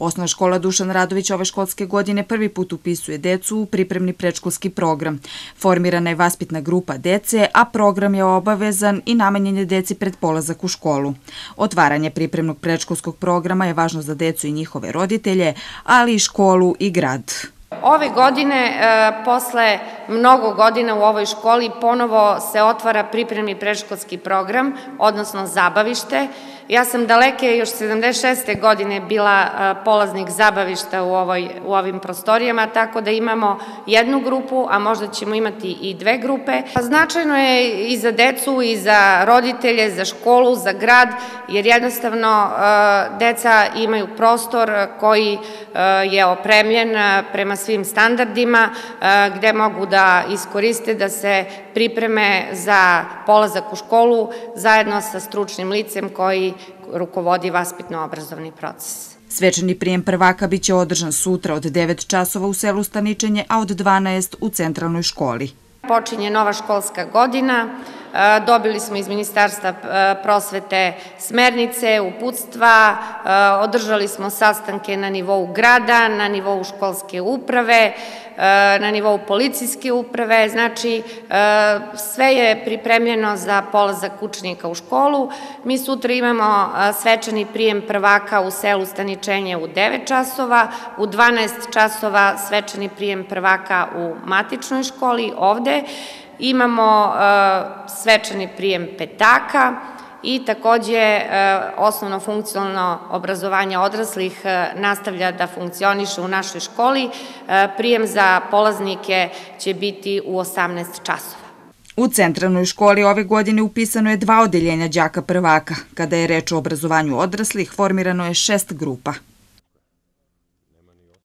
Osnovna škola Dušan Radović ove školske godine prvi put upisuje decu u pripremni predškolski program. Formirana je vaspitna grupa dece, a program je obavezan i namenjen je deci pred polazak u školu. Otvaranje pripremnog predškolskog programa je važno za decu i njihove roditelje, ali i školu i grad. Ove godine, posle mnogo godina u ovoj školi, ponovo se otvara pripremni predškolski program, odnosno zabavište. Ja sam daleke još 76. godine bila polaznik zabavišta u ovim prostorijama, tako da imamo jednu grupu, a možda ćemo imati i dve grupe. Značajno je i za decu, i za roditelje, za školu, za grad, jer jednostavno deca imaju prostor koji je opremljen prema svim standardima, gde mogu da iskoriste da se pripreme za polazak u školu zajedno sa stručnim licem koji rukovodi vaspitno-obrazovni proces. Svečani prijem prvaka biće održan sutra od 9 časova u selu Staničenje, a od 12 u centralnoj školi. Počinje nova školska godina, dobili smo iz Ministarstva prosvete smernice, uputstva, održali smo sastanke na nivou grada, na nivou školske uprave, na nivou policijske uprave, znači sve je pripremljeno za polazak učenika u školu. Mi sutra imamo svečani prijem prvaka u selu Staničenje u 9 časova, u 12 časova svečani prijem prvaka u matičnoj školi ovde. Imamo svečani prijem petaka i takođe osnovno funkcionalno obrazovanje odraslih nastavlja da funkcioniše u našoj školi. Prijem za polaznike će biti u 18 časova. U centralnoj školi ove godine upisano je 2 odeljenja đaka prvaka. Kada je reč o obrazovanju odraslih, formirano je 6 grupa.